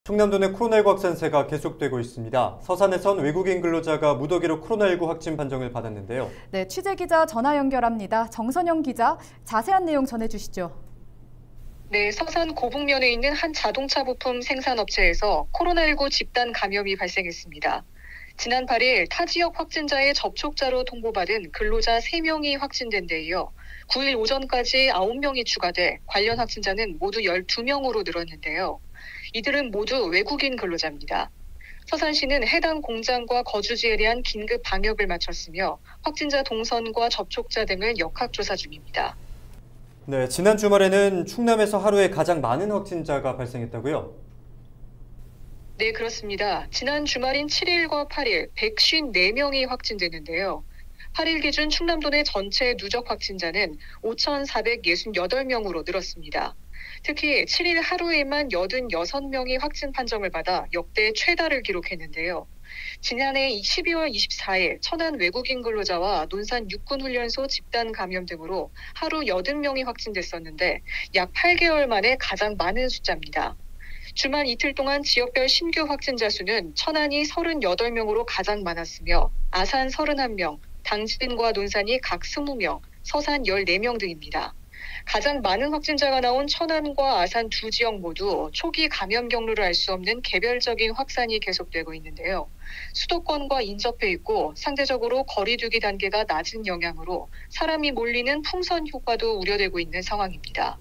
충남도 내 코로나19 확산세가 계속되고 있습니다. 서산에선 외국인 근로자가 무더기로 코로나19 확진 판정을 받았는데요. 네, 취재기자 전화 연결합니다. 정선영 기자, 자세한 내용 전해주시죠. 네, 서산 고북면에 있는 한 자동차 부품 생산업체에서 코로나19 집단 감염이 발생했습니다. 지난 8일 타 지역 확진자의 접촉자로 통보받은 근로자 3명이 확진된 데 이어 9일 오전까지 9명이 추가돼 관련 확진자는 모두 12명으로 늘었는데요. 이들은 모두 외국인 근로자입니다. 서산시는 해당 공장과 거주지에 대한 긴급 방역을 마쳤으며 확진자 동선과 접촉자 등을 역학조사 중입니다. 네, 지난 주말에는 충남에서 하루에 가장 많은 확진자가 발생했다고요? 네, 그렇습니다. 지난 주말인 7일과 8일 154명이 확진되는데요. 8일 기준 충남도 내 전체 누적 확진자는 5,468명으로 늘었습니다. 특히 7일 하루에만 86명이 확진 판정을 받아 역대 최다를 기록했는데요. 지난해 12월 24일 천안 외국인 근로자와 논산 육군훈련소 집단 감염 등으로 하루 80명이 확진됐었는데 약 8개월 만에 가장 많은 숫자입니다. 주말 이틀 동안 지역별 신규 확진자 수는 천안이 38명으로 가장 많았으며 아산 31명, 당진과 논산이 각 20명, 서산 14명 등입니다. 가장 많은 확진자가 나온 천안과 아산 두 지역 모두 초기 감염 경로를 알 수 없는 개별적인 확산이 계속되고 있는데요. 수도권과 인접해 있고 상대적으로 거리 두기 단계가 낮은 영향으로 사람이 몰리는 풍선 효과도 우려되고 있는 상황입니다.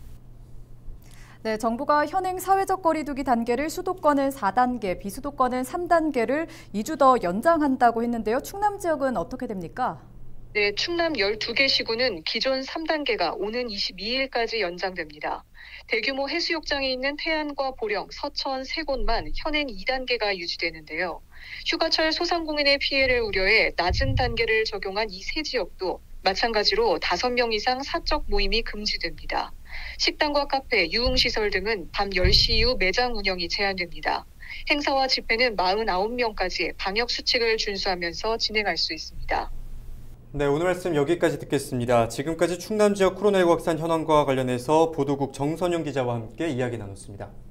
네, 정부가 현행 사회적 거리 두기 단계를 수도권은 4단계, 비수도권은 3단계를 2주 더 연장한다고 했는데요. 충남 지역은 어떻게 됩니까? 네, 충남 12개 시군은 기존 3단계가 오는 22일까지 연장됩니다. 대규모 해수욕장이 있는 태안과 보령, 서천 세 곳만 현행 2단계가 유지되는데요. 휴가철 소상공인의 피해를 우려해 낮은 단계를 적용한 이 세 지역도 마찬가지로 5명 이상 사적 모임이 금지됩니다. 식당과 카페, 유흥시설 등은 밤 10시 이후 매장 운영이 제한됩니다. 행사와 집회는 49명까지 방역 수칙을 준수하면서 진행할 수 있습니다. 네, 오늘 말씀 여기까지 듣겠습니다. 지금까지 충남 지역 코로나19 확산 현황과 관련해서 보도국 정선영 기자와 함께 이야기 나눴습니다.